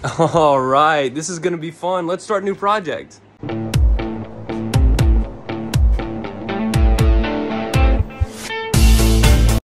All right, this is gonna be fun. Let's start a new project.